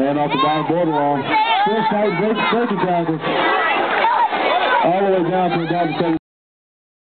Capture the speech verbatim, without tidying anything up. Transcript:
Ran off the bottom borderline. Still fighting, breaking tackles. All the way down to about the